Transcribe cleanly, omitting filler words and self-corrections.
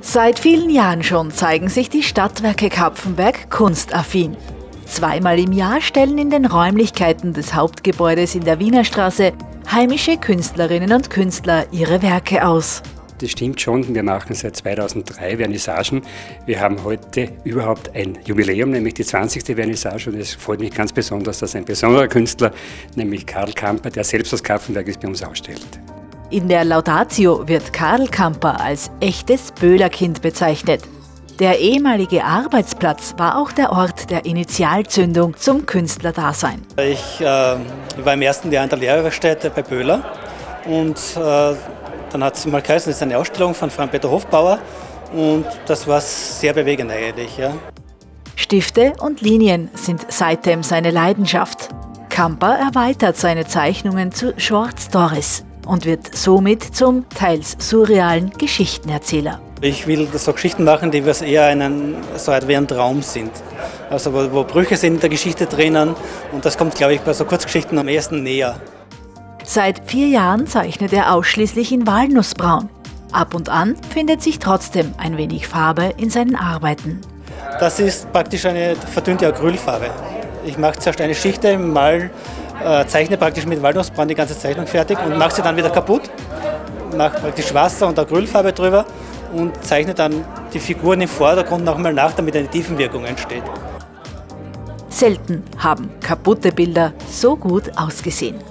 Seit vielen Jahren schon zeigen sich die Stadtwerke Kapfenberg kunstaffin. Zweimal im Jahr stellen in den Räumlichkeiten des Hauptgebäudes in der Wiener Straße heimische Künstlerinnen und Künstler ihre Werke aus. Das stimmt schon, wir machen seit 2003 Vernissagen. Wir haben heute überhaupt ein Jubiläum, nämlich die 20. Vernissage. Und es freut mich ganz besonders, dass ein besonderer Künstler, nämlich Karl Kamper, der selbst aus Kapfenberg ist, bei uns ausstellt. In der Laudatio wird Karl Kamper als echtes Böhlerkind bezeichnet. Der ehemalige Arbeitsplatz war auch der Ort der Initialzündung zum Künstlerdasein. Ich war im ersten Jahr in der Lehrerwerkstätte bei Böhler und dann hat es mal geheißen, das ist eine Ausstellung von Frank-Peter Hofbauer und das war sehr bewegend eigentlich. Ja. Stifte und Linien sind seitdem seine Leidenschaft. Kamper erweitert seine Zeichnungen zu Short Stories und wird somit zum teils surrealen Geschichtenerzähler. Ich will so Geschichten machen, die eher so wie ein Traum sind. Also wo Brüche sind in der Geschichte drinnen und das kommt, glaube ich, bei so Kurzgeschichten am ehesten näher. Seit 4 Jahren zeichnet er ausschließlich in Walnussbraun. Ab und an findet sich trotzdem ein wenig Farbe in seinen Arbeiten. Das ist praktisch eine verdünnte Acrylfarbe. Ich mache zuerst eine Schicht, zeichne praktisch mit Walnussbraun die ganze Zeichnung fertig und mache sie dann wieder kaputt. Mache praktisch Wasser und Acrylfarbe drüber und zeichne dann die Figuren im Vordergrund nochmal nach, damit eine Tiefenwirkung entsteht. Selten haben kaputte Bilder so gut ausgesehen.